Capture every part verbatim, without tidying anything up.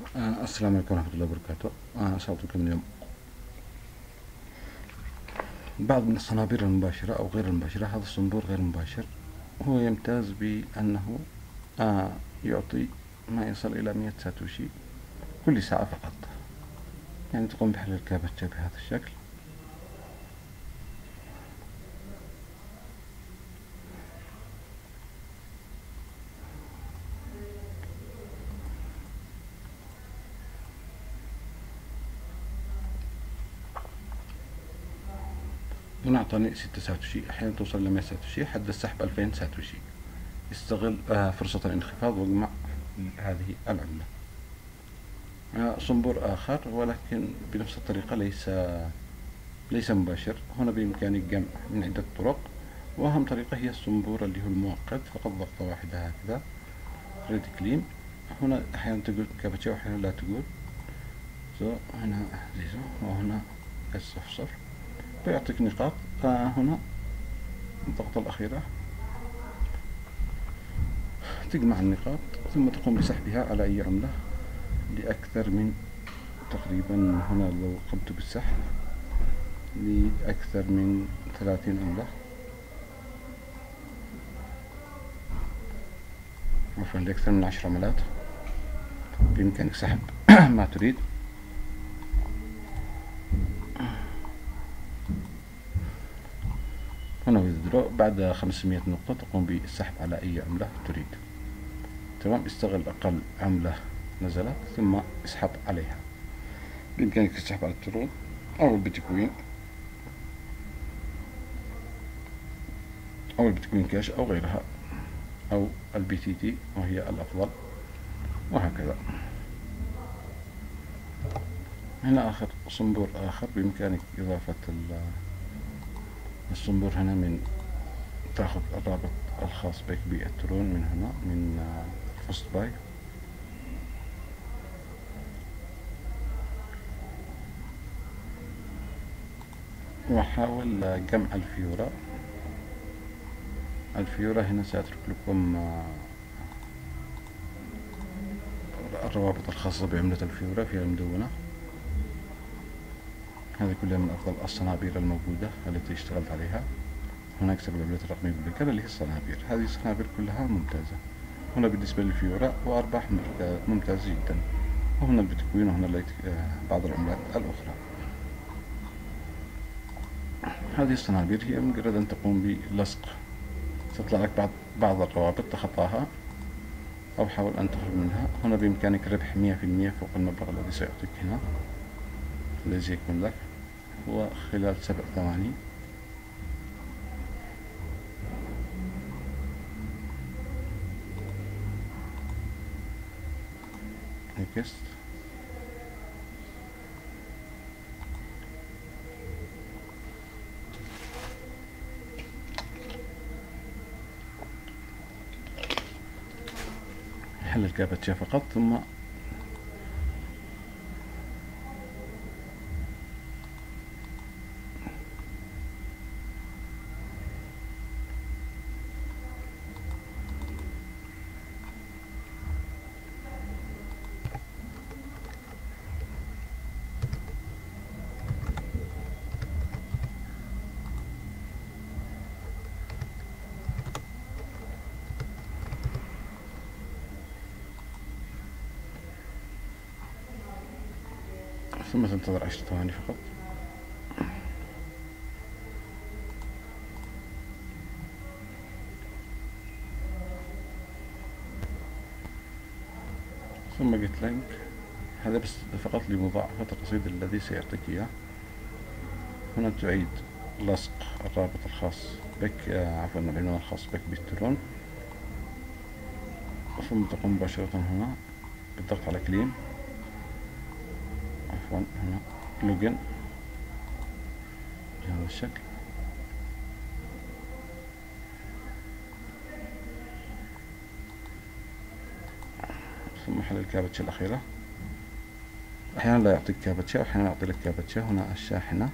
آه، السلام عليكم ورحمة الله وبركاته. أنا سأعطيكم اليوم بعض من الصنابير المباشرة أو غير المباشرة. هذا الصنبور غير مباشر، هو يمتاز بأنه آه، يعطي ما يصل إلى مئة ساتوشي كل ساعة فقط. يعني تقوم بحل الكابتشا بهذا الشكل. هنا أعطاني ستة ساتوشي، أحيانا توصل إلى مئة ساتوشي، حد السحب ألفين ساتوشي. يستغل آه، فرصة الانخفاض واجمع هذه العملة. آه، صنبور آخر ولكن بنفس الطريقة، ليس ليس مباشر. هنا بإمكانك جمع من عدة طرق، وأهم طريقة هي الصنبور اللي هو المؤقت، فقط ضغطة واحدة هكذا ريد كلين. هنا أحيانا تقول كابتشا وأحيانا لا تقول زو. هنا زيزو وهنا الصفر صفر بيعطيك نقاط. آه هنا الضغطة الأخيرة تجمع النقاط ثم تقوم بسحبها على أي عملة لأكثر من تقريبا، هنا لو قمت بالسحب لأكثر من ثلاثين عملة، عفوا لأكثر من عشر عملات، بإمكانك سحب ما تريد. هنا ويذرو بعد خمسمائة نقطة تقوم بالسحب على أي عملة تريد. تمام، استغل أقل عملة نزلت ثم اسحب عليها. بإمكانك السحب على الترون أو البيتكوين أو البيتكوين كاش أو غيرها، أو البي تي تي وهي الأفضل، وهكذا. هنا آخر صنبور آخر بإمكانك إضافة الصنبور هنا، من تأخذ الرابط الخاص بك بالترون من هنا من فوست باي، وحاول جمع الفيورا. الفيورا هنا سأترك لكم الروابط الخاصة بعملة الفيورا في المدونة. هذه كلها من أفضل الصنابير الموجودة التي اشتغلت عليها. هناك سبب العملة الرقمية بالكذا اللي هي الصنابير. هذه الصنابير كلها ممتازة. هنا بالنسبة للفيورا وأرباح ممتازة جدا، وهنا البيتكوين، وهنا بعض العملات الأخرى. هذه الصنابير هي مجرد أن تقوم بلصق، تطلع لك بعض بعض الروابط تخطاها أو حاول أن تخرج منها. هنا بإمكانك ربح مئة في المئة فوق المبلغ الذي سيعطيك هنا، الذي يكون لك هو خلال سبع ثواني. نكست. حل الكابتشا فقط، ثم ثم تنتظر عشر ثواني فقط. ثم جيت لينك، هذا بس فقط لمضاعفة الرصيد الذي سيعطيك إياه. هنا تعيد لصق الرابط الخاص بك، عفوا العنوان الخاص بك بالترون، ثم تقوم مباشرة هنا بالضغط على كليم، عفوا هنا لوجن بهذا الشكل. ثم حل الكابتشا الأخيرة. أحيانا لا يعطيك كابتشا وأحيانا يعطي لك كابتشا. هنا الشاحنة،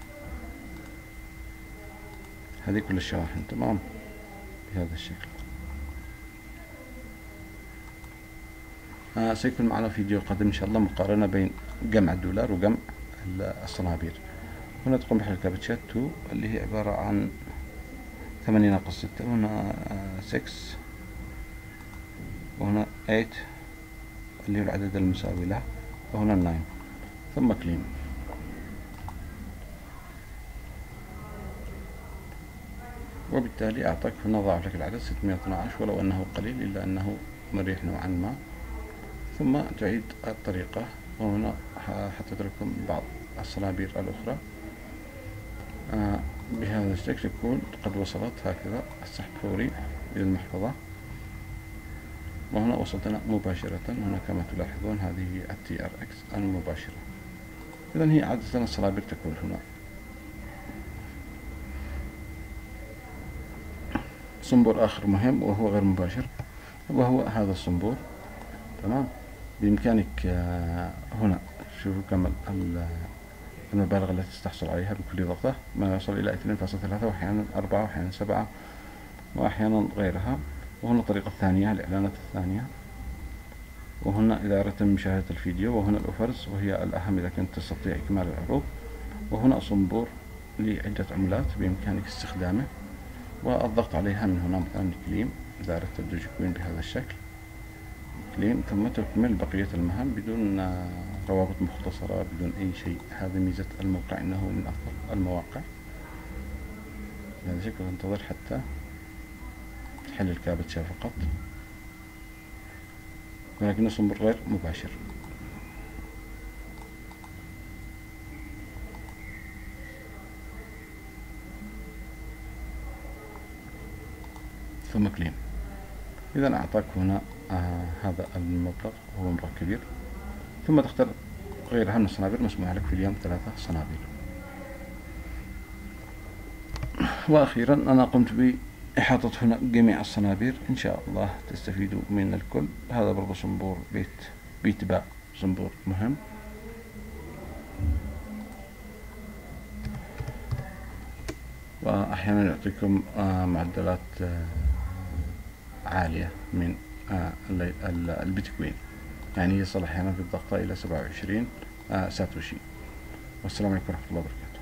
هذه كل الشواحن تمام بهذا الشكل. آه سيكون معنا فيديو قادم إن شاء الله مقارنة بين جمع الدولار وجمع الصنابير. هنا تقوم بحل كابتشات تو اللي هي عبارة عن ثمانية ناقص ستة، هنا ستة وهنا ثمانية اللي هو العدد المساوي له، وهنا تسعة، ثم كلين. وبالتالي أعطاك هنا ضاعف لك العدد ستمائة واثني عشر، ولو أنه قليل إلا أنه مريح نوعا ما. ثم تعيد الطريقة، وهنا حطيت لكم بعض الصنابير الأخرى آه بهذا الشكل، يكون قد وصلت هكذا السحب فوري إلى المحفظة. وهنا وصلتنا مباشرة، هنا كما تلاحظون هذه هي التي ار اكس المباشرة. إذن هي عادة الصنابير تكون هنا. صنبور آخر مهم وهو غير مباشر، وهو هذا الصنبور. تمام، بإمكانك هنا شوفوا كم المبالغ التي تستحصل عليها بكل ضغطة، ما يصل إلى اثنين فاصلة ثلاثة وأحيانا أربعة وأحيانا سبعة وأحيانا غيرها. وهنا الطريقة الثانية، الإعلانات الثانية، وهنا إذا أردت مشاهدة الفيديو، وهنا الأوفرز وهي الأهم إذا كنت تستطيع إكمال العروض. وهنا صنبور لعدة عملات بإمكانك استخدامه والضغط عليها من هنا، مثلا كليم إذا أردت الدوجي كوين بهذا الشكل كليم، ثم تكمل بقية المهام بدون روابط مختصرة بدون أي شيء. هذه ميزة الموقع، إنه من أفضل المواقع بهذا الشكل. تنتظر حتى تحل الكابتشا فقط، ولكن الصنبور غير مباشر. ثم كليم. إذا أعطاك هنا آه هذا المبلغ وهو مبلغ كبير، ثم تختار غيرها من الصنابير. مسموح لك في اليوم ثلاثة صنابير. وأخيرا أنا قمت بإحاطة هنا جميع الصنابير، إن شاء الله تستفيدوا من الكل. هذا برضو صنبور بيت بيت باء، صنبور مهم. وأحيانا يعطيكم آه معدلات آه عالية من آه البيتكوين، يعني يصل أحيانا في الضغطة إلى سبعة وعشرين آه ساتوشي. والسلام عليكم ورحمة الله وبركاته.